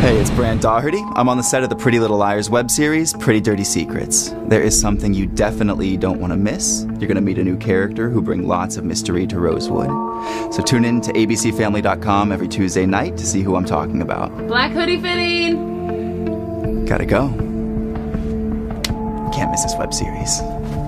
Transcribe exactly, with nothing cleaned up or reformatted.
Hey, it's Brant Daugherty. I'm on the set of the Pretty Little Liars web series, Pretty Dirty Secrets. There is something you definitely don't want to miss. You're going to meet a new character who bring lots of mystery to Rosewood. So tune in to A B C Family dot com every Tuesday night to see who I'm talking about. Black hoodie fitting! Gotta go. Can't miss this web series.